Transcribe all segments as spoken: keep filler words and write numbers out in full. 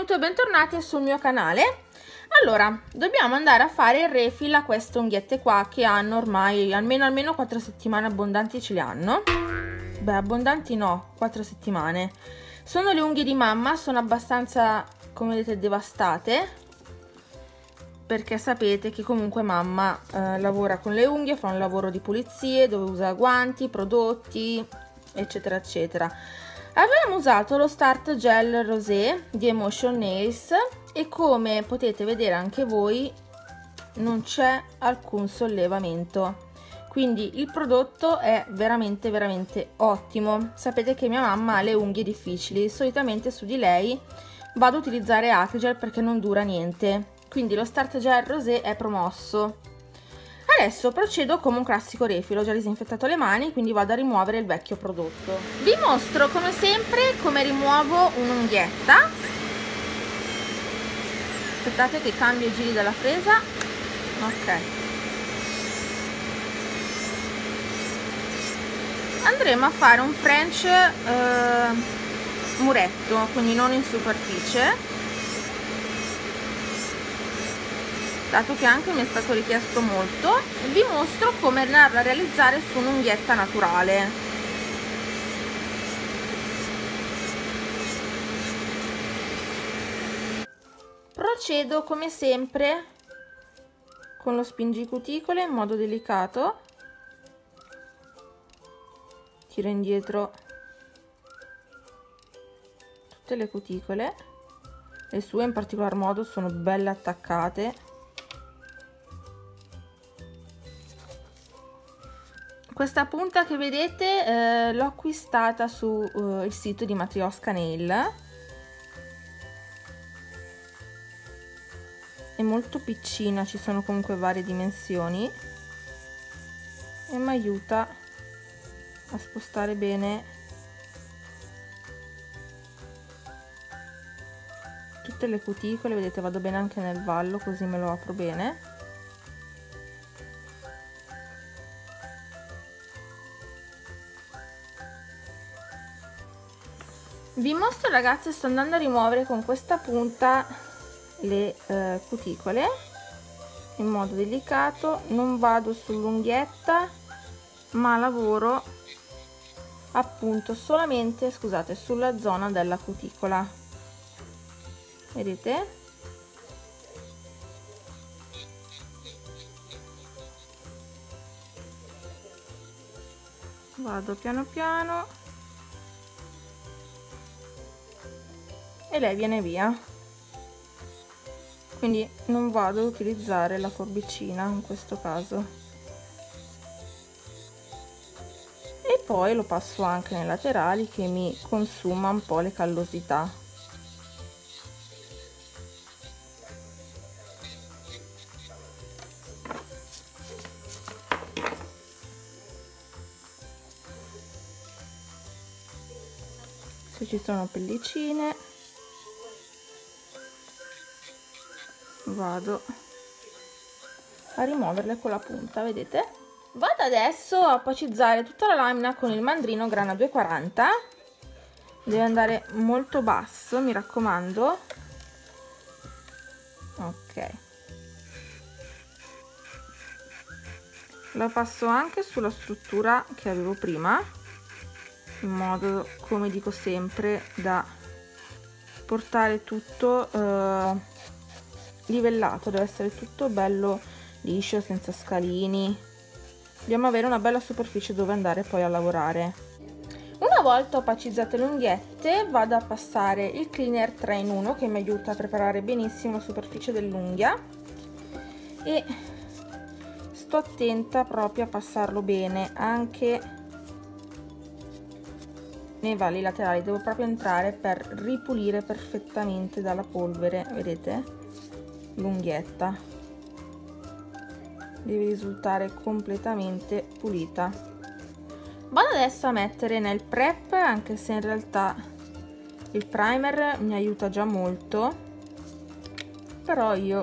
tutti e bentornati sul mio canale. Allora, dobbiamo andare a fare il refill a queste unghiette qua che hanno ormai almeno almeno quattro settimane abbondanti, ce le hanno. Beh, abbondanti no, quattro settimane. Sono le unghie di mamma, sono abbastanza, come vedete, devastate, perché sapete che comunque mamma eh, lavora con le unghie, fa un lavoro di pulizie dove usa guanti, prodotti, eccetera eccetera. Abbiamo usato lo Start Gel Rosé di Emotion Nails e come potete vedere anche voi non c'è alcun sollevamento, quindi il prodotto è veramente veramente ottimo. Sapete che mia mamma ha le unghie difficili, solitamente su di lei vado a utilizzare Acrygel perché non dura niente, quindi lo Start Gel Rosé è promosso. Adesso procedo come un classico refill, ho già disinfettato le mani, quindi vado a rimuovere il vecchio prodotto. Vi mostro come sempre come rimuovo un'unghietta. Aspettate che cambio i giri della fresa. Ok. Andremo a fare un French eh, muretto, quindi non in superficie, dato che anche mi è stato richiesto molto. Vi mostro come andarlo a realizzare su un'unghietta naturale. Procedo come sempre con lo spingicuticole in modo delicato, tiro indietro tutte le cuticole, le sue in particolar modo sono belle attaccate. Questa punta che vedete eh, l'ho acquistata sul uh, sito di Matryoshka Nail, è molto piccina, ci sono comunque varie dimensioni e mi aiuta a spostare bene tutte le cuticole. Vedete, vado bene anche nel vallo, così me lo apro bene. Vi mostro, ragazzi, sto andando a rimuovere con questa punta le eh, cuticole in modo delicato, non vado sull'unghietta ma lavoro appunto solamente, scusate, sulla zona della cuticola. Vedete? Vado piano piano e lei viene via, quindi non vado ad utilizzare la forbicina in questo caso. E poi lo passo anche nei laterali che mi consuma un po' le callosità. Se ci sono pellicine vado a rimuoverle con la punta, vedete? Vado adesso a opacizzare tutta la lamina con il mandrino grana duecentoquaranta, deve andare molto basso, mi raccomando. Ok, la passo anche sulla struttura che avevo prima, in modo, come dico sempre, da portare tutto eh, livellato, deve essere tutto bello liscio, senza scalini. Dobbiamo avere una bella superficie dove andare poi a lavorare. Una volta opacizzate le unghiette vado a passare il cleaner tre in uno che mi aiuta a preparare benissimo la superficie dell'unghia e sto attenta proprio a passarlo bene anche nei valli laterali, devo proprio entrare per ripulire perfettamente dalla polvere. Vedete? L'unghietta deve risultare completamente pulita. Vado adesso a mettere nel prep, anche se in realtà il primer mi aiuta già molto, però io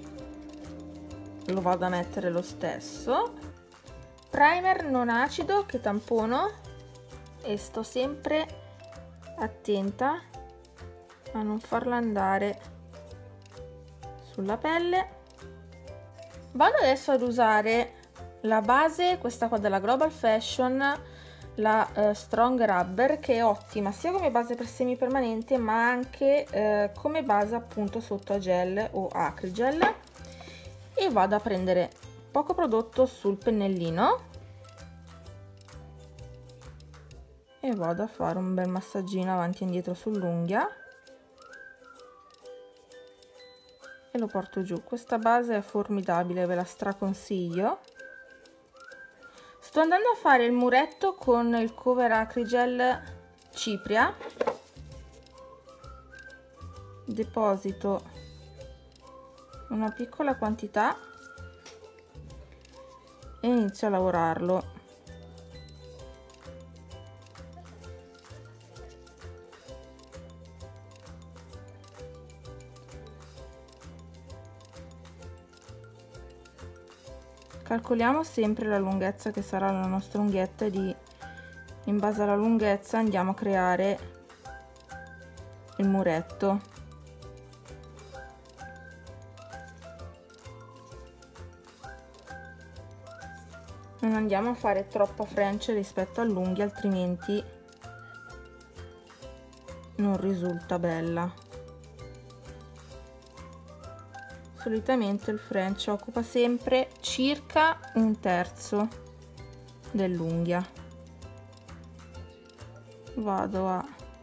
lo vado a mettere lo stesso. Primer non acido che tampono, e sto sempre attenta a non farla andare sulla pelle. Vado adesso ad usare la base, questa qua della Global Fashion, la uh, Strong Rubber, che è ottima sia come base per semi permanente ma anche uh, come base appunto sotto a gel o acrigel. E vado a prendere poco prodotto sul pennellino e vado a fare un bel massaggino avanti e indietro sull'unghia e lo porto giù. Questa base è formidabile, ve la straconsiglio. Sto andando a fare il muretto con il cover acrigel cipria. Deposito una piccola quantità e inizio a lavorarlo. Calcoliamo sempre la lunghezza che sarà la nostra unghietta e di, in base alla lunghezza andiamo a creare il muretto. Non andiamo a fare troppa French rispetto all'unghia, altrimenti non risulta bella. Solitamente il French occupa sempre circa un terzo dell'unghia. Vado a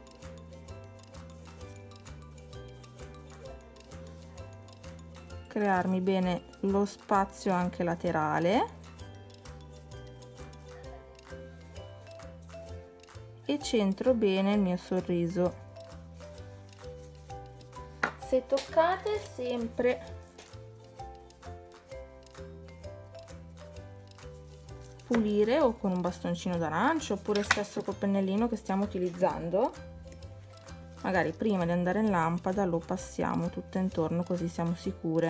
crearmi bene lo spazio anche laterale e centro bene il mio sorriso. Se toccate sempre pulire o con un bastoncino d'arancio oppure stesso col pennellino che stiamo utilizzando, magari prima di andare in lampada lo passiamo tutto intorno, così siamo sicure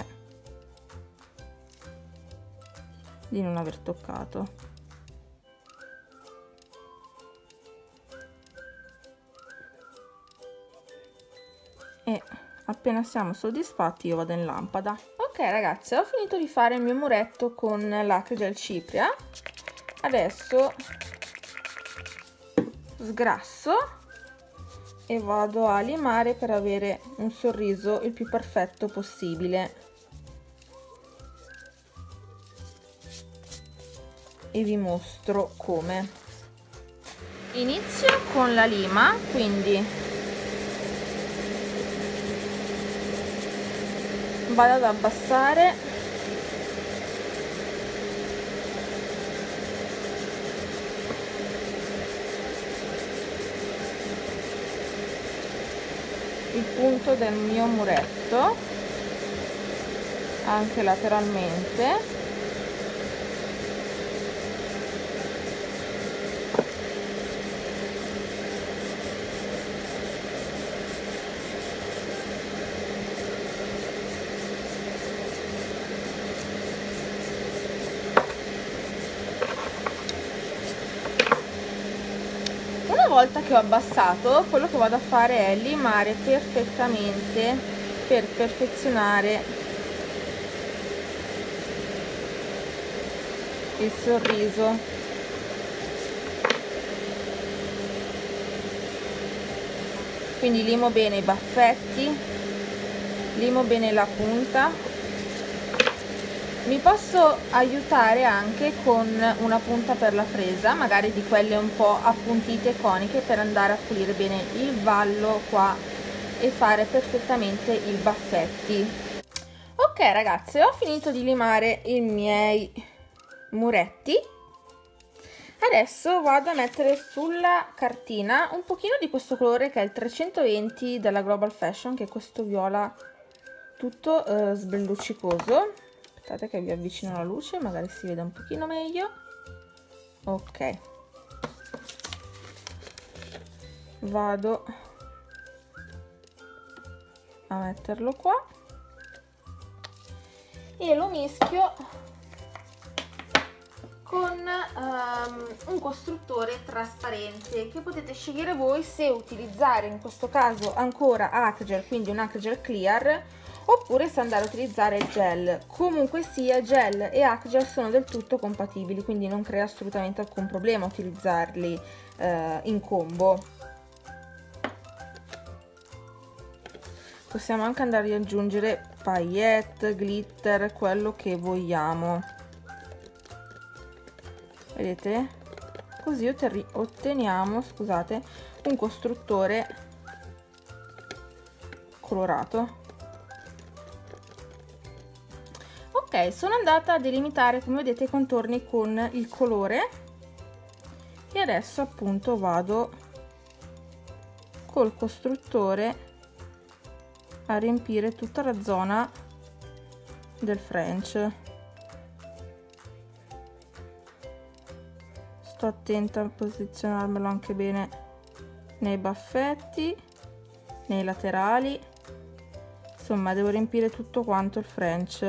di non aver toccato. E appena siamo soddisfatti io vado in lampada. Ok ragazzi, ho finito di fare il mio muretto con l'acrigel cipria. Adesso sgrasso e vado a limare per avere un sorriso il più perfetto possibile. E vi mostro come. Inizio con la lima, quindi vado ad abbassare il punto del mio muretto anche lateralmente. Una volta che ho abbassato, quello che vado a fare è limare perfettamente per perfezionare il sorriso. Quindi limo bene i baffetti, limo bene la punta. Mi posso aiutare anche con una punta per la fresa, magari di quelle un po' appuntite e coniche, per andare a pulire bene il vallo qua e fare perfettamente i baffetti. Ok ragazze, ho finito di limare i miei muretti. Adesso vado a mettere sulla cartina un pochino di questo colore che è il trecentoventi della Global Fashion, che è questo viola tutto eh, sbelluccicoso. Aspettate che vi avvicino la luce, magari si vede un pochino meglio. Ok, vado a metterlo qua e lo mischio con um, un costruttore trasparente che potete scegliere voi se utilizzare, in questo caso ancora Acrygel, quindi un Acrygel Clear, oppure se andare a utilizzare gel. Comunque sia, gel e Acrygel sono del tutto compatibili, quindi non crea assolutamente alcun problema utilizzarli uh, in combo. Possiamo anche andare ad aggiungere paillette, glitter, quello che vogliamo. Vedete? Così otteniamo, scusate, un costruttore colorato. Ok, sono andata a delimitare, come vedete, i contorni con il colore e adesso appunto vado col costruttore a riempire tutta la zona del French. Sto attenta a posizionarmelo anche bene nei baffetti, nei laterali, insomma devo riempire tutto quanto il French.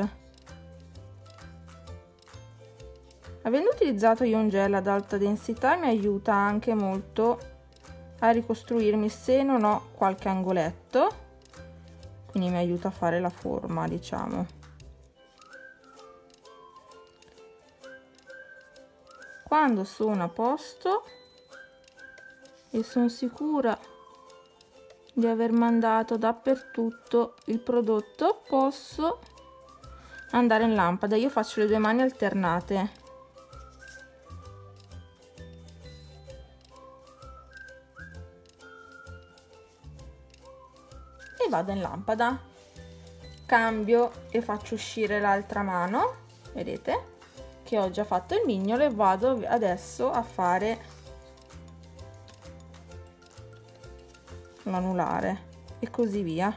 Avendo utilizzato io un gel ad alta densità mi aiuta anche molto a ricostruirmi se non ho qualche angoletto, quindi mi aiuta a fare la forma, diciamo. Quando sono a posto e sono sicura di aver mandato dappertutto il prodotto, posso andare in lampada. Io faccio le due mani alternate. E vado in lampada, cambio e faccio uscire l'altra mano, vedete che ho già fatto il mignolo, e vado adesso a fare l'anulare e così via.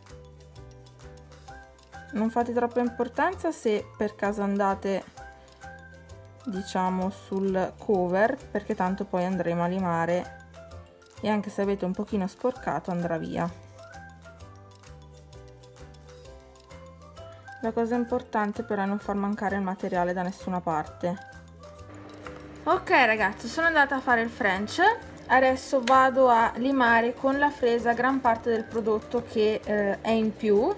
Non fate troppa importanza se per caso andate, diciamo, sul cover, perché tanto poi andremo a limare e anche se avete un pochino sporcato andrà via. La cosa importante però è non far mancare il materiale da nessuna parte. Ok ragazzi, sono andata a fare il French, adesso vado a limare con la fresa gran parte del prodotto che eh, è in più.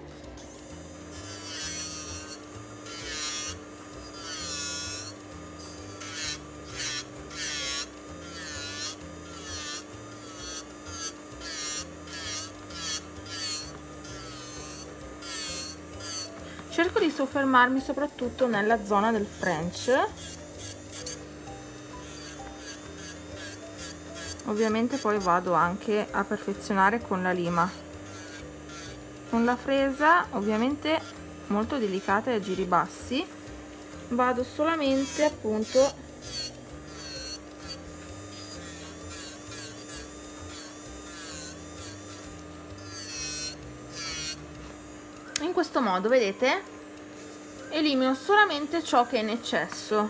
Cerco di soffermarmi soprattutto nella zona del French. Ovviamente poi vado anche a perfezionare con la lima. Con la fresa, ovviamente molto delicata e a giri bassi, vado solamente appunto in questo modo, vedete? Elimino solamente ciò che è in eccesso.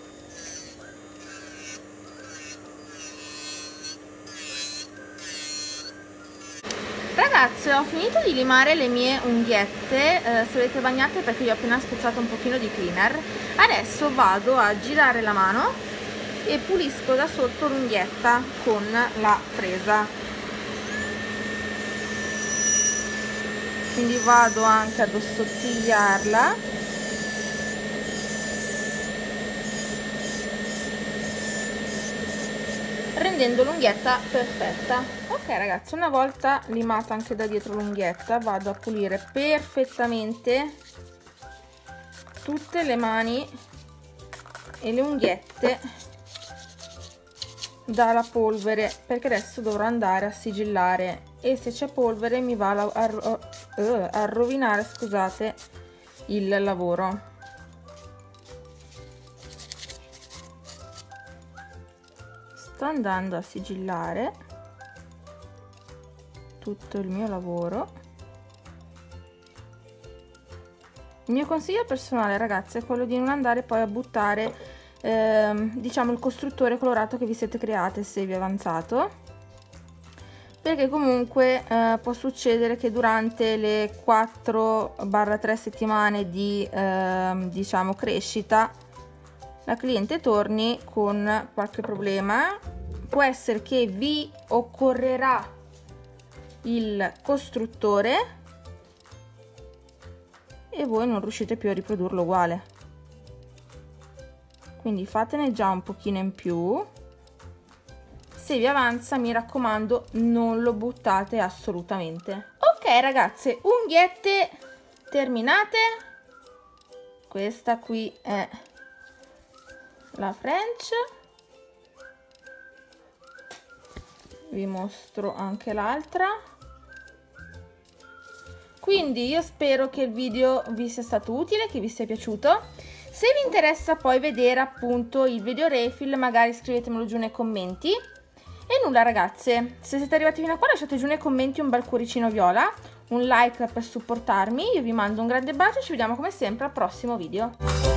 Ragazzi, ho finito di limare le mie unghiette, eh, se avete bagnate perché vi ho appena spruzzato un pochino di cleaner. Adesso vado a girare la mano e pulisco da sotto l'unghietta con la fresa. Quindi vado anche ad assottigliarla rendendo l'unghietta perfetta. Ok ragazzi, una volta limata anche da dietro l'unghietta vado a pulire perfettamente tutte le mani e le unghiette dalla polvere, perché adesso dovrò andare a sigillare e se c'è polvere mi va a, a, a rovinare, scusate, il lavoro. Sto andando a sigillare tutto il mio lavoro. Il mio consiglio personale ragazzi è quello di non andare poi a buttare ehm, diciamo il costruttore colorato che vi siete create se vi è avanzato, perché comunque eh, può succedere che durante le quattro tre settimane di eh, diciamo crescita la cliente torni con qualche problema. Può essere che vi occorrerà il costruttore e voi non riuscite più a riprodurlo uguale, quindi fatene già un pochino in più. Se vi avanza, mi raccomando, non lo buttate assolutamente. Ok ragazze, unghiette terminate. Questa qui è la French. Vi mostro anche l'altra. Quindi io spero che il video vi sia stato utile, che vi sia piaciuto. Se vi interessa poi vedere appunto il video refill, magari scrivetemelo giù nei commenti. E nulla ragazze, se siete arrivati fino a qua lasciate giù nei commenti un bel cuoricino viola, un like per supportarmi. Io vi mando un grande bacio e ci vediamo come sempre al prossimo video.